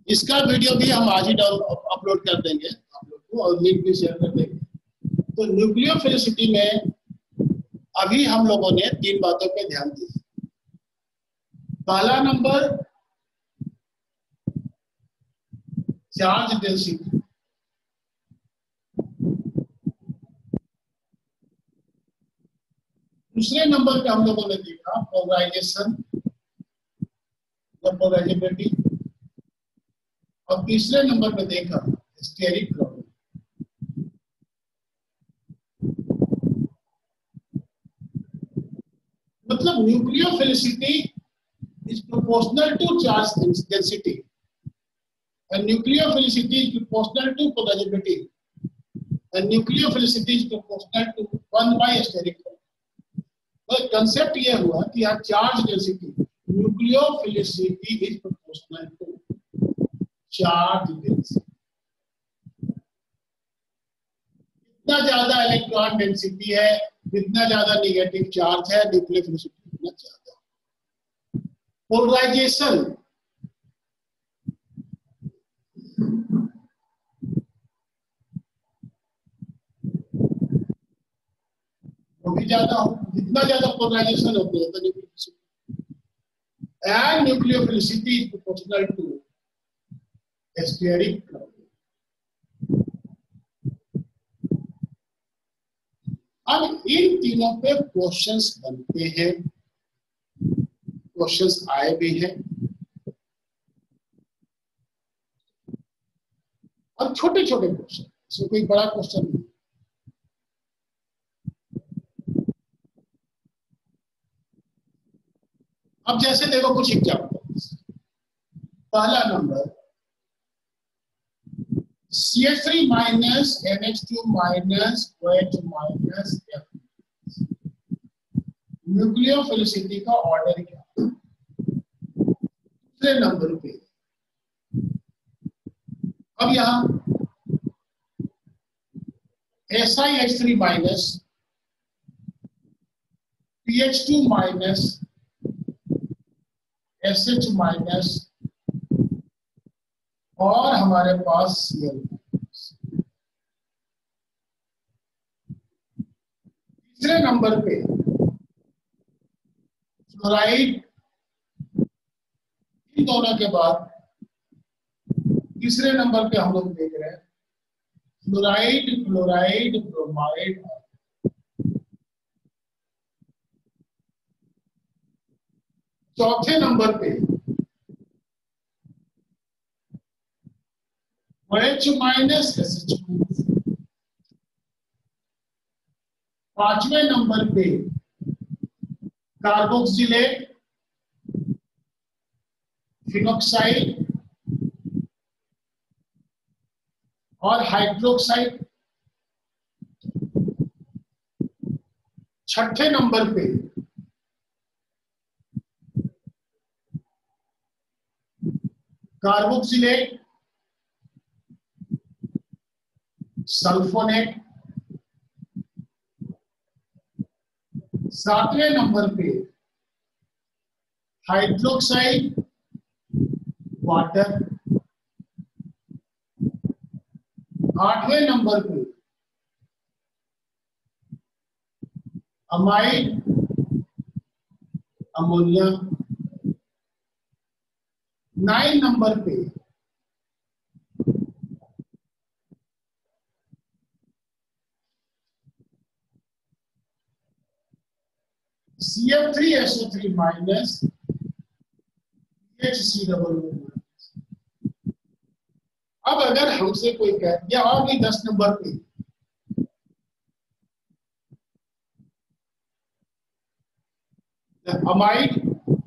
इसका वीडियो भी हम आज ही अपलोड कर देंगे आप लोग को और लिंक भी शेयर कर देंगे। तो न्यूक्लियोफिलिसिटी में अभी हम लोगों ने 3 बातों पे ध्यान दिया। पहला नंबर चार्ज डेंसिटी, दूसरे नंबर पे हम लोगों ने देखा पोलराइजेशन या पोलराइजेबिलिटी, और तीसरे नंबर पे देखा स्टेरिक प्रॉब्लम। मतलब nucleophilicity is proportional to charge density and nucleophilicity is proportional to polarizability and nucleophilicity is proportional to 1 by steric problem. तो कंसेप्ट ये हुआ कि यहाँ charge density, nucleophilicity is proportional to charge density. जितना ज्यादा electron density है, जितना ज्यादा नेगेटिव चार्ज है, न्यूक्लियोफिलिसिटी उतना ज्यादा। पोलराइजेशन, वो भी ज्यादा हो, जितना ज्यादा पोलराइजेशन होती है तो nucleophilicity and nucleophilicity is proportional to steric problem. अब इन तीनों पे क्वेश्चंस बनते हैं, क्वेश्चंस आए भी हैं, और छोटे छोटे क्वेश्चन, इसमें कोई बड़ा क्वेश्चन नहीं। अब जैसे देखो कुछ एग्जाम्पल। पहला number CH3 minus NH2 minus OH minus F। Nucleophilicity का ऑर्डर क्या? दूसरे नंबर पे अब यहां SiH3 minus PH2 minus SH minus और हमारे पास Cl। तीसरे नंबर पे फ्लोराइड, इन दोनों के बाद तीसरे नंबर पे हम लोग देख रहे हैं फ्लोराइड, क्लोराइड, ब्रोमाइड। चौथे नंबर पे OH माइनस SH2। पांचवें नंबर पे कार्बोक्सिलेट, फिनोक्साइड और हाइड्रोक्साइड। छठे नंबर पे कार्बोक्सिलेट, सल्फोनेट। सातवें नंबर पे हाइड्रोक्साइड, वाटर। आठवें नंबर पे अमाइड, अमोनिया। 9 नंबर पे CF3SO3 माइनस HC। अब अगर हमसे कोई कह दिया और भी 10 नंबर पे अमाइड,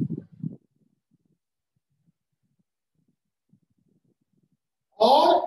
और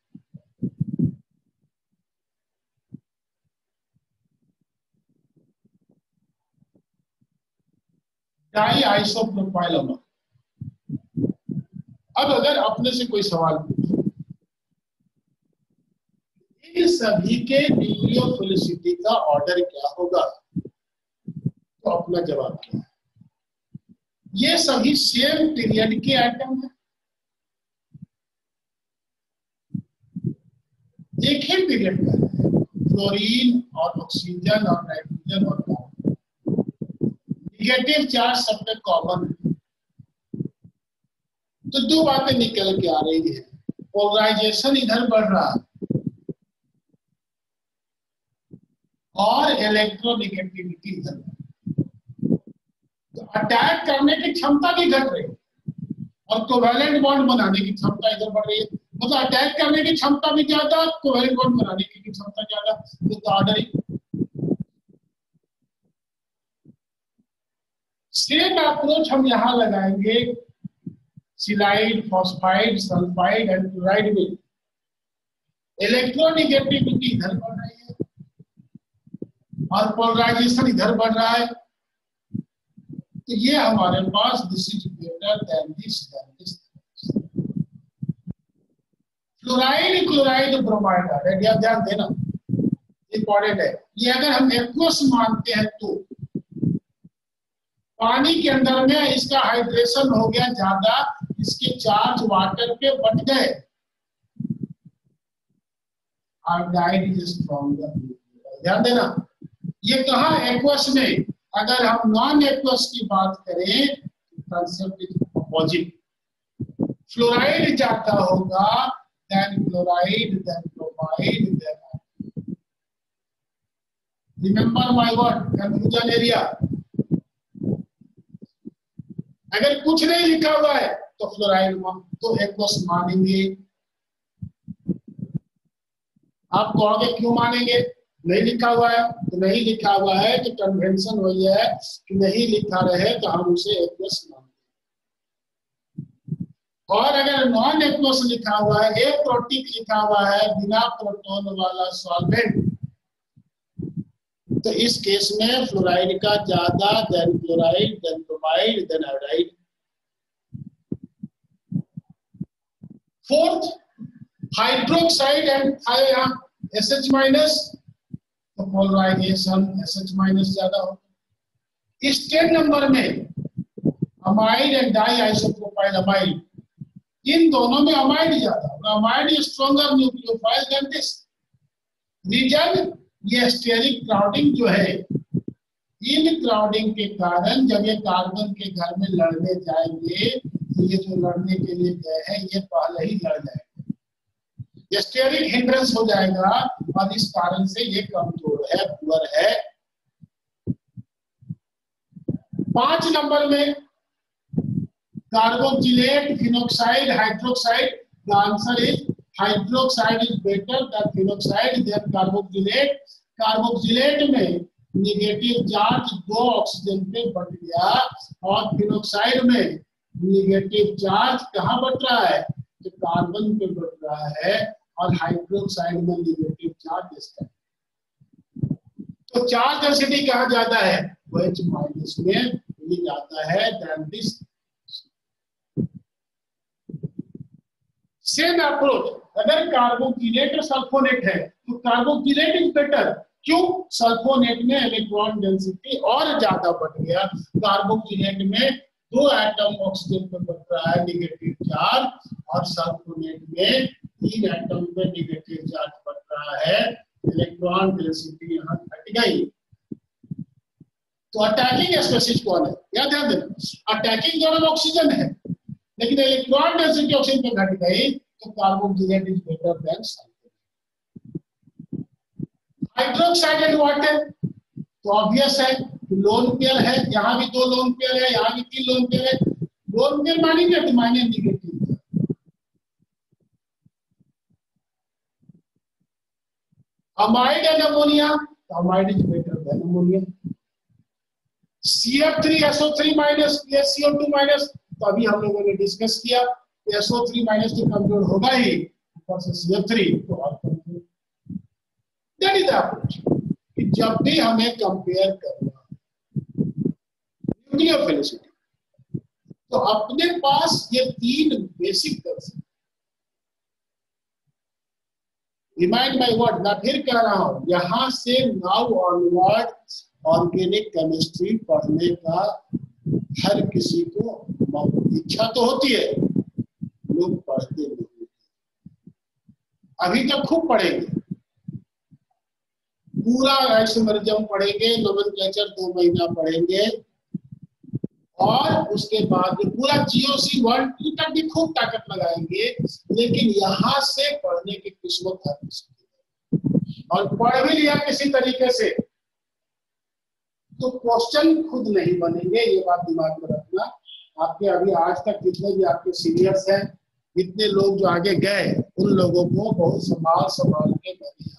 डाई आइसोप्रोपाइल। अब अगर अपने से कोई सवाल पूछे इन सभी के न्यूक्लियोफिलिसिटी का ऑर्डर क्या होगा, तो अपना जवाब क्या है? ये सभी सेम पीरियड के एटम हैं, एक ही पीरियड का है, फ्लोरीन और ऑक्सीजन और नाइट्रोजन और कार्बन, निगेटिव चार्ज सब पे कॉमन है। तो दो बातें निकल के आ रही है, पोलराइजेशन इधर बढ़ रहा है और इलेक्ट्रोनिगेटिविटी इधर, तो अटैक करने की क्षमता भी घट रही है और कोवैलेंट बॉन्ड बनाने की क्षमता इधर बढ़ रही है। मतलब अटैक करने की क्षमता भी ज्यादा, कोवैलेंट बॉन्ड बनाने की क्षमता ज्यादा। तो ऑर्डरिंग सेम अप्रोच हम यहां लगाएंगे silicide, phosphide, sulphide and chloride में। इलेक्ट्रोनिगेटिविटी इधर बढ़ रही है और पोलराइजेशन इधर बढ़ रहा है, तो ये हमारे पास this is greater than this. Fluoride, chloride, bromide, ध्यान देना, इंपॉर्टेंट है ये। अगर हम एक्वस मानते हैं तो पानी के अंदर में इसका हाइड्रेशन हो गया ज्यादा, इसके चार्ज वाटर पे बढ़ गए, आयोडाइड इज स्ट्रॉन्गर। ध्यान देना, ये कहा एक्वस में। अगर हम नॉन एक्वस की बात करें, कंसेप्ट इज अपोजिट। फ्लोराइड ज्यादा होगा, then chloride, then bromide, then, remember my word, confusion area. अगर कुछ नहीं लिखा हुआ है तो फ्लोराइड तो एक्वस मानेंगे। आप कहोगे क्यों मानेंगे? नहीं लिखा हुआ है तो नहीं लिखा हुआ है, तो कन्वेंशन वही है कि नहीं लिखा रहे तो हम उसे एक्वस मानेंगे। और अगर नॉन एक्वस लिखा हुआ है, एप्रोटिक लिखा हुआ है, बिना प्रोटॉन वाला सॉल्वेंट, तो इस केस में फ्लोराइड का ज्यादा, then chloride, then bromide, then iodide. Fourth, hydroxide and SH minus, तो पोलराइजेशन SH माइनस ज्यादा होगा। इस 10 नंबर में amide and diisopropyl amide, इन दोनों में अमाइड ज्यादा, amide is stronger nucleophile than this. Reason, ये स्टेरिक क्राउडिंग जो है, इन क्राउडिंग के कारण जब ये कार्बन के घर में लड़ने जाएंगे, तो ये जो लड़ने के लिए गए हैं ये पहले ही लड़ जाएंगे, ये स्टेरिक हिंड्रेंस हो जाएगा और इस कारण से ये कमजोर है, पुअर है। 5 नंबर में carboxylate, phenoxide, hydroxide. The answer is hydroxide is better than phenoxide than carboxylate. Carboxylate में निगेटिव चार्ज 2 ऑक्सीजन पे बढ़ गया और फिनोक्साइड में निगेटिव चार्ज कहाँ बढ़ रहा है? तो कार्बन पे बढ़ रहा है और हाइड्रोक्साइड में निगेटिव चार्ज इसका। तो चार्ज डेंसिटी कहाँ ज्यादा है? OH माइनस में ये ज्यादा है देन दिस। सेम अप्रोच, अगर कार्बोक्सिलेट और सल्फोनेट है तो कार्बोक्सिलेट इज बेटर। क्यों? सल्फोनेट में इलेक्ट्रॉन डेंसिटी और ज्यादा बढ़ गया, कार्बोक्सिलेट में 2 एटम ऑक्सीजन पे बढ़ रहा है निगेटिव चार्ज, और सल्फोनेट में 3 एटम पे निगेटिव चार्ज बढ़ रहा है, इलेक्ट्रॉन डेंसिटी यहाँ घट गई। तो अटैकिंग स्पेसीज कौन है? याद ध्यान देना, अटैकिंग दोनों ऑक्सीजन है, लेकिन इलेक्ट्रॉन डेंसिटी ऑक्सीजन पे घट गई, तो carboxylate is better than sulphonate. Hydroxide and water, तो ऑब्वियस है लोन पेयर है, यहाँ भी 2 लोन पेयर है, यहाँ भी 3 लोन पेयर है। लोन पेयर मानेंगे तो माने निगेटिव। अमाइड एंड अमोनिया, तो amide is better than ammonia. CF3SO3 minus CO2 minus, तो अभी हम लोगों ने डिस्कस किया, SO3 माइनस तो कमजोर होगा ही, ऊपर से CF3 तो और कमजोर। दैट इज द अप्रोच कि जब भी हमें कंपेयर करना न्यूक्लियोफिलिसिटी, तो अपने पास ये 3 basic concept. Remind my word, मैं फिर कह रहा हूं, यहां से नाउ ऑनवर्ड ऑर्गेनिक केमिस्ट्री पढ़ने का हर किसी को इच्छा तो होती है, लोग पढ़ते नहीं। अभी तक खूब पढ़ेंगे, पूरा आइसोमेरिज्म पढ़ेंगे, नोमेनक्लेचर 2 महीना पढ़ेंगे, और उसके बाद पूरा GOC 1 2 तक भी खूब ताकत लगाएंगे। लेकिन यहाँ से पढ़ने की किस्मत है, और पढ़ भी लिया किसी तरीके से तो क्वेश्चन खुद नहीं बनेंगे, ये बात दिमाग में रखना। आपके अभी आज तक जितने भी आपके सीनियर्स हैं, जितने लोग जो आगे गए, उन लोगों को बहुत संभाल के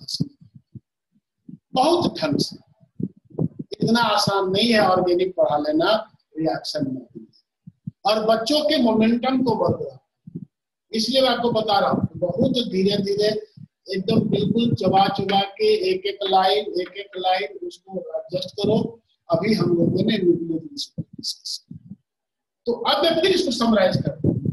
बहुत ढंग से, इतना आसान नहीं है ऑर्गेनिक पढ़ा लेना रिएक्शन में। और बच्चों के मोमेंटम को बढ़ा, इसलिए मैं आपको बता रहा हूँ, बहुत धीरे धीरे एकदम बिल्कुल चबा चुबा के एक एक लाइन उसको एडजस्ट करो। अभी हम लोगों ने न्यूक्लियोफिलिसिटी डिस्कस, तो अब मैं फिर इसको समराइज करता हूँ।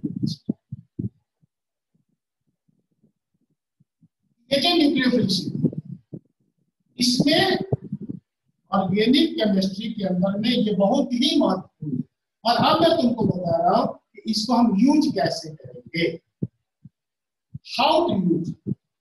ये जो न्यूक्लियोफिलिसिटी, इसमें ऑर्गेनिक केमिस्ट्री के अंदर में ये बहुत ही महत्वपूर्ण है। और अब मैं तुमको बता रहा हूं कि इसको हम यूज कैसे करेंगे, हाउ टू यूज।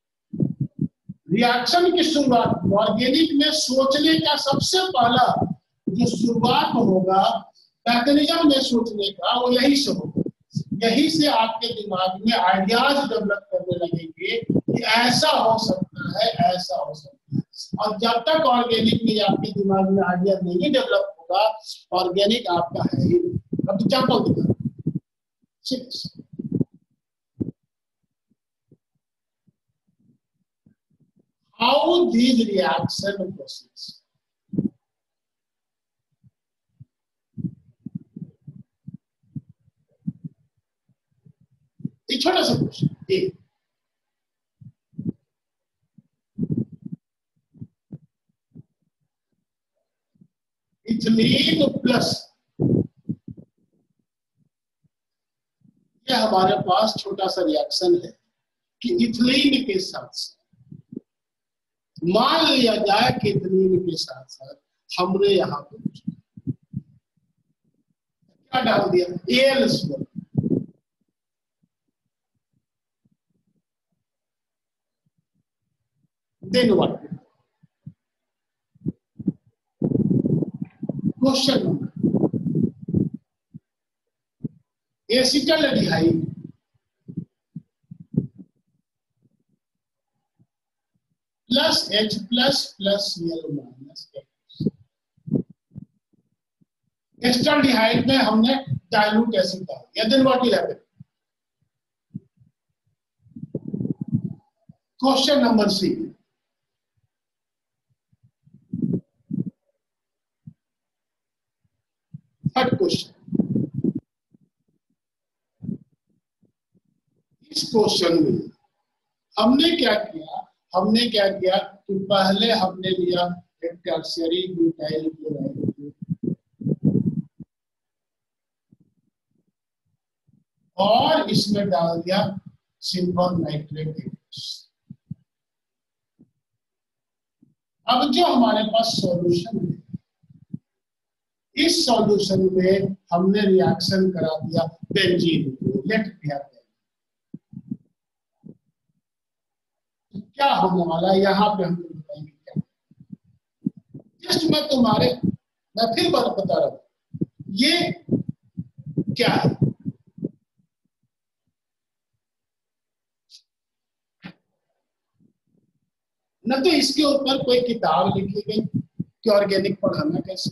रिएक्शन की शुरुआत ऑर्गेनिक में सोचने का सबसे पहला जो शुरुआत होगा मैकेनिज्म में सोचने का, वो यही से होगा। यही से आपके दिमाग में आइडियाज डेवलप करने लगेंगे कि ऐसा हो सकता है, ऐसा हो सकता है। और जब तक ऑर्गेनिक में आपके दिमाग में आइडिया नहीं डेवलप होगा, ऑर्गेनिक आपका है ही नहीं। अब एग्जांपल दिखा, हाउ दीज रिएक्शन प्रोसेस। एक छोटा सा क्वेश्चन, इथिलीन प्लस, ये हमारे पास छोटा सा रिएक्शन है कि इथिलीन के साथ मान लिया जाए कि इथिलीन के साथ साथ हमने यहां पे क्या डाल दिया, AL2। Then what, question number, acetaldehyde plus H plus plus Cl minus H। Acetaldehyde में हमने डाइल्यूट एसिड डाल दिया, then what will happen. Question number 3, third question. इस क्वेश्चन में हमने क्या किया कि पहले हमने लिया एक टर्शियरी ब्यूटाइल क्लोराइड और इसमें डाल दिया सिल्वर नाइट्रेट। अब जो हमारे पास सॉल्यूशन है, इस सॉल्यूशन में हमने रिएक्शन करा दिया बेंजीन को, लेट क्या होने वाला है यहाँ पे हम बताएंगे क्या। जस्ट मैं फिर बात बता रहा हूं, ये क्या है। न तो इसके ऊपर कोई किताब लिखी गई कि ऑर्गेनिक पढ़ाना कैसे,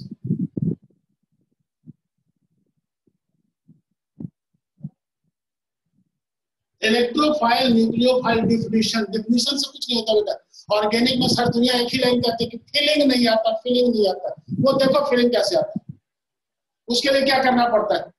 इलेक्ट्रोफाइल न्यूक्लियोफाइल डिफिनेशन से कुछ नहीं होता बेटा। ऑर्गेनिक में सर दुनिया एक ही लाइन कहती है कि फीलिंग नहीं आता, फीलिंग नहीं आता। वो देखो फीलिंग कैसे आता है, उसके लिए क्या करना पड़ता है।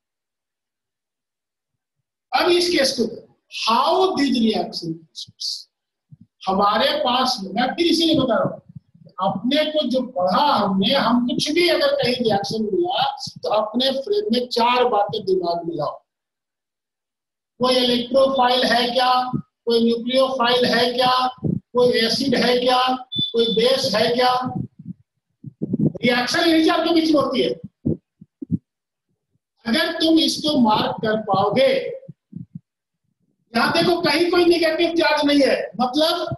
अब इस केस को हाउ दीज रिएक्शन, हमारे पास, मैं फिर इसीलिए बता रहा हूं, अपने को जो पढ़ा हमने, हम कुछ भी अगर कहीं रिएक्शन मिला तो अपने फ्रेम में 4 बातें दिमाग में लाओ। कोई इलेक्ट्रोफाइल है क्या, कोई न्यूक्लियोफाइल है क्या, कोई एसिड है क्या, कोई बेस है क्या। रिएक्शन यही आपके बीच में होती है। अगर तुम इसको मार्क कर पाओगे, यहां देखो कहीं कोई निगेटिव चार्ज नहीं है, मतलब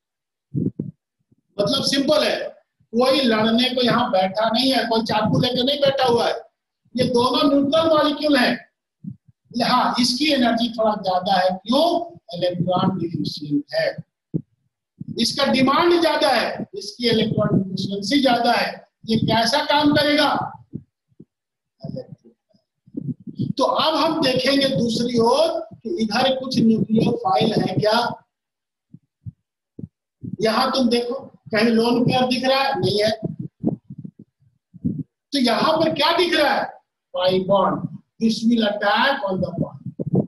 सिंपल है, कोई लड़ने को यहाँ बैठा नहीं है, कोई चाकू लेकर नहीं बैठा हुआ है, ये दोनों न्यूट्रल मॉलिक्यूल है। हाँ, इसकी एनर्जी थोड़ा ज्यादा है, क्यों? इलेक्ट्रॉन डिफिशिएंट है, इसका डिमांड ज्यादा है, इसकी इलेक्ट्रॉन डिफिशिएंसी ज्यादा है। ये कैसा काम करेगा? तो अब हम देखेंगे दूसरी ओर कि इधर कुछ न्यूक्लियोफाइल है क्या? यहां तुम देखो, कहीं लोन पेयर दिख रहा है? नहीं है। तो यहां पर क्या दिख रहा है? Pi bond, this will attack on the bond.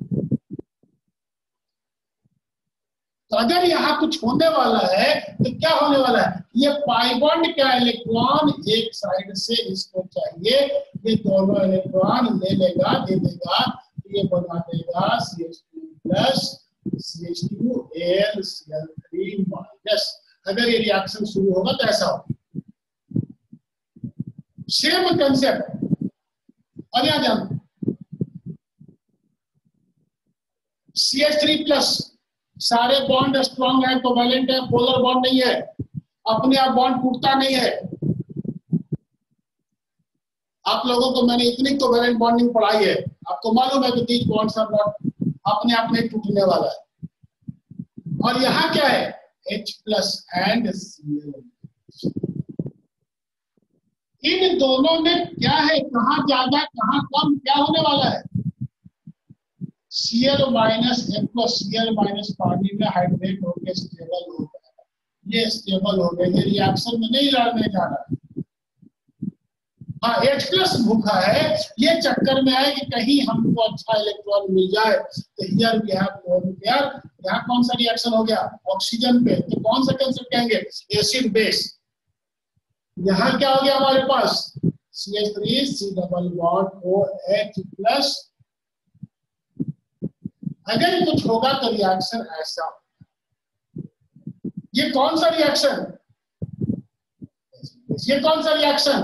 तो अगर यहाँ कुछ होने वाला है तो क्या होने वाला है? ये पाई बॉन्ड का इलेक्ट्रॉन एक साइड से इसको चाहिए, ये दोनों इलेक्ट्रॉन ले लेगा, दे देगा, तो ये बना देगा CH2+ CH2Al Cl3-। अगर ये रिएक्शन शुरू होगा तो ऐसा होगा। Same concept. अब यहां ध्यान, CH3+, सारे बॉन्ड स्ट्रॉन्ग है, कोवैलेंट है, पोलर बॉन्ड नहीं है, अपने आप बॉन्ड टूटता नहीं है। आप लोगों को मैंने इतनी कोवैलेंट बॉन्डिंग पढ़ाई है, आपको मालूम है कि दीज बॉन्ड्स आर नॉट अपने आप नहीं टूटने वाला है। और यहाँ क्या है? H+ and Cl। इन दोनों में क्या है? कहाँ ज्यादा कहाँ कम, क्या होने वाला है? Cl- H+ Cl- पानी में हाइड्रेट होकर स्टेबल हो गया, ये स्टेबल हो गया, ये रिएक्शन में नहीं लड़ने जा रहा है। हाँ, H+ भूखा है, ये चक्कर में है कि कहीं हमको अच्छा इलेक्ट्रॉन मिल जाए। तो here we have lone pair, यहाँ कौन सा रिएक्शन हो गया? ऑक्सीजन पे, तो कौन सा कंसेप्ट कहेंगे? Acid base. यहाँ क्या हो गया हमारे पास? CH3 C double bond OH+। अगर कुछ होगा तो रिएक्शन ऐसा, ये कौन सा रिएक्शन? ये कौन सा रिएक्शन?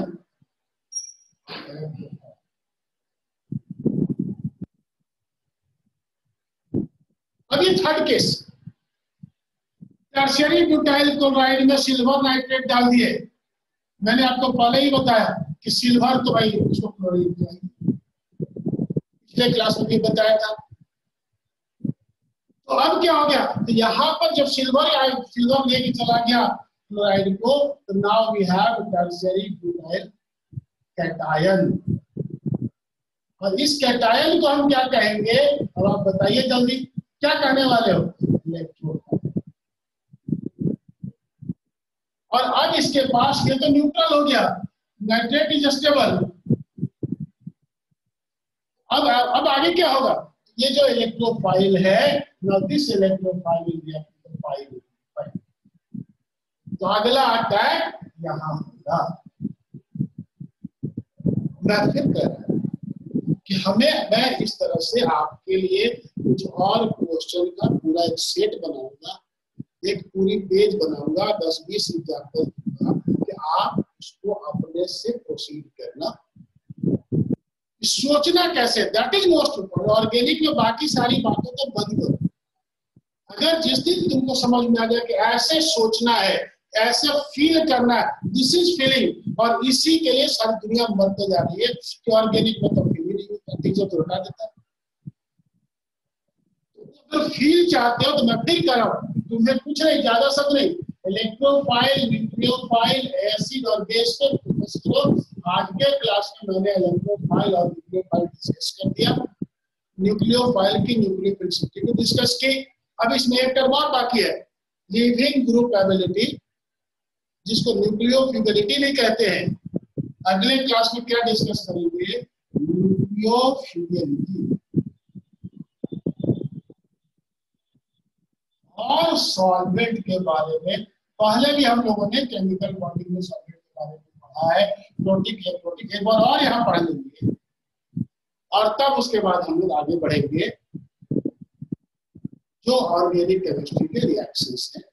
अब ये third case, tertiary butyl chloride में सिल्वर नाइट्रेट डाल दिए। मैंने आपको पहले ही बताया कि सिल्वर तो भाई उसको क्लोरीन चाहिए, पिछले क्लास में भी बताया था। तो अब क्या हो गया? तो यहाँ पर जब सिल्वर लेके चला गया क्लोराइड को, तो now we have tertiary butyl cation. और इस कैटायन को हम क्या कहेंगे? अब आप बताइए जल्दी, क्या कहने वाले हो? इलेक्ट्रोफाइल। और अब इसके पास ये तो न्यूट्रल हो गया, नाइट्रेट इज स्टेबल। अब आगे क्या होगा? ये जो इलेक्ट्रोफाइल है, दिस इलेक्ट्रोफाइल इलेक्ट्रोफाइल, तो अगला अटैक यहां होगा। मैं फिर कह रहा हूं कि मैं इस तरह से आपके लिए कुछ और क्वेश्चन का पूरा एक सेट बनाऊंगा, एक पूरी पेज बनाऊंगा, 10-20 एग्जाम्पल दूंगा कि आप उसको अपने से प्रोसीड करना, सोचना कैसे, that is most important. Organic में बाकी सारी बातों को बंद करो। अगर जिस दिन तुमको समझ में आ जाए कि ऐसे सोचना है, ऐसे फील करना है, दिस इज फीलिंग, और इसी के लिए सारी दुनिया मरते जा रही है कि ऑर्गेनिक में तो फील नहीं होता, टीचर तो हटा देता है। अगर फील चाहते हो तो मैं फिर कर रहा हूं, तुम्हें कुछ नहीं, ज्यादा सब नहीं, इलेक्ट्रोफाइल, न्यूक्लियोफाइल, एसिड और बेस पे फोकस करो। आज के क्लास में मैंने इलेक्ट्रोफाइल और न्यूक्लियोफाइल डिस्कस कर दिया, न्यूक्लियोफाइल की न्यूक्लियोफिलिसिटी को डिस्कस की। अब इसमें एक टर्म और बाकी है, लिविंग ग्रुप एबिलिटी, जिसको न्यूक्लियोफिलिटी भी कहते हैं। अगले क्लास में क्या डिस्कस करेंगे? न्यूक्लियोफिलिटी और सॉल्वेंट के बारे में। पहले भी हम लोगों ने केमिकल बॉन्डिंग में सॉल्वेंट के बारे में पढ़ा है, प्रोटिक इलेक्ट्रोटिक, एक बार और यहाँ पढ़ लेंगे, और तब उसके बाद हम लोग आगे बढ़ेंगे जो ऑर्गेनिक केमिस्ट्री के रिएक्शंस हैं।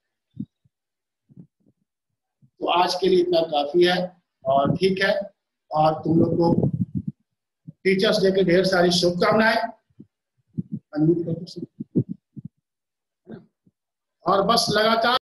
तो आज के लिए इतना काफी है, और ठीक है, और तुम लोग को टीचर्स डे के ढेर सारी शुभकामनाएं। और बस लगातार